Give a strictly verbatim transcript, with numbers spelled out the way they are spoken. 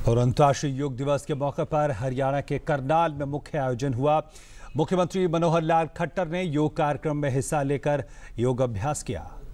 और अंतर्राष्ट्रीय योग दिवस के मौके पर हरियाणा के करनाल में मुख्य आयोजन हुआ। मुख्यमंत्री मनोहर लाल खट्टर ने योग कार्यक्रम में हिस्सा लेकर योग अभ्यास किया।